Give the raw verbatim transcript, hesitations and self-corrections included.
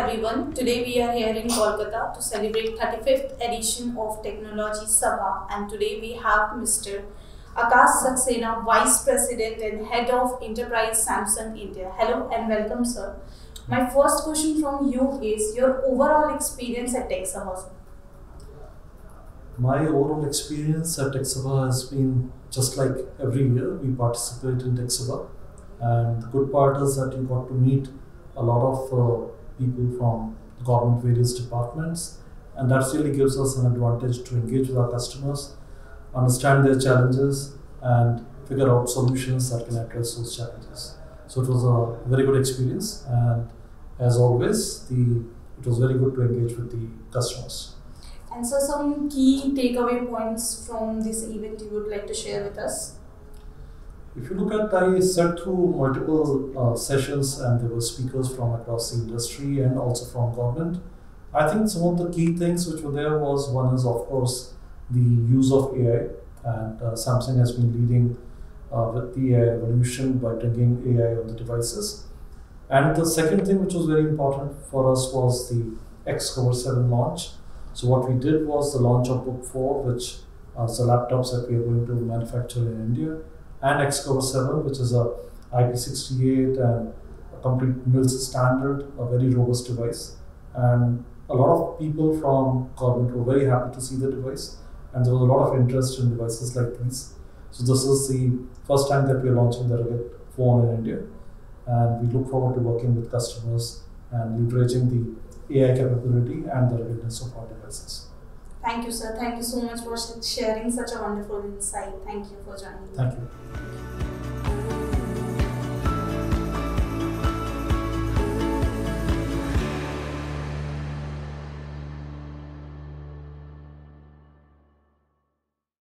everyone. Today we are here in Kolkata to celebrate thirty-fifth edition of Technology Sabha, and today we have Mister Akash Saxenaa, Vice President and Head of Enterprise Samsung India. Hello and welcome, sir. My first question from you is your overall experience at Tech Sabha. My overall experience at Tech Sabha has been just like every year we participate in Tech Sabha, and the good part is that you got to meet a lot of uh, people from government various departments, and that really gives us an advantage to engage with our customers, understand their challenges and figure out solutions that can address those challenges. So it was a very good experience, and as always the it was very good to engage with the customers. And so some key takeaway points from this event you would like to share with us? If you look at, I sat through multiple uh, sessions, and there were speakers from across the industry and also from government. I think some of the key things which were there was, one is of course the use of A I, and uh, Samsung has been leading uh, with the A I revolution by bringing A I on the devices. And the second thing which was very important for us was the X Cover seven launch. So what we did was the launch of Book four, which are the laptops that we are going to manufacture in India, and X Cover seven, which is a I P sixty-eight and a complete M I L S standard, a very robust device. And a lot of people from government were very happy to see the device, and there was a lot of interest in devices like these. So this is the first time that we are launching the rugged phone in India, and we look forward to working with customers and leveraging the A I capability and the ruggedness of our devices. Thank you, sir. Thank you so much for sharing such a wonderful insight. Thank you for joining. Thank you.